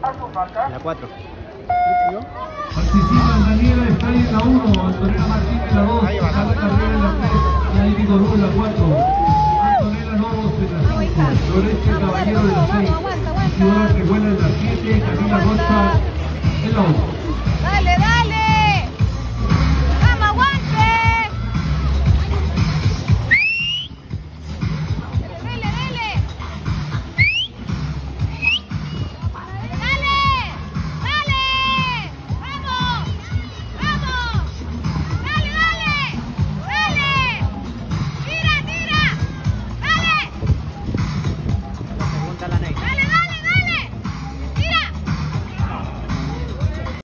La 4. Participan Daniela Estay en la 1, Antonella Martín en la 2, Carla Carrera en la 3, Nairi Gorú en la 4, Antonella Lobos en la 5, Florencia Caballero en la 6, Ciudad Revuela en la 7, Camila Rocha en la 8.